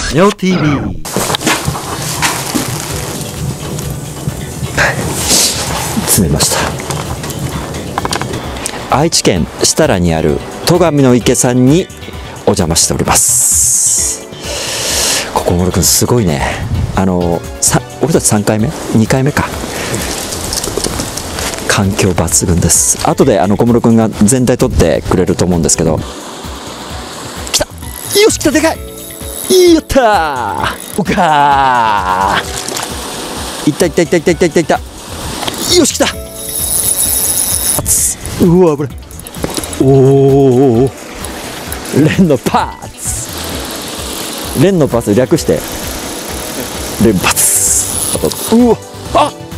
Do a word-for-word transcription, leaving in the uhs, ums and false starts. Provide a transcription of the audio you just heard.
ネオ ティーブイ。 詰めました。愛知県設楽にある戸上の池さんにお邪魔しております。ここ小室くんすごいね。あのさ俺たちさんかいめにかいめか。環境抜群です。後であの小室くんが全体取ってくれると思うんですけど、来た、よし来た、でかい、やったー、おかー、いったいったいったいったいったいったいった、よし来た、うわ危ない、おお、連のパーツ、連のパーツ略して連発、あとうわ、あ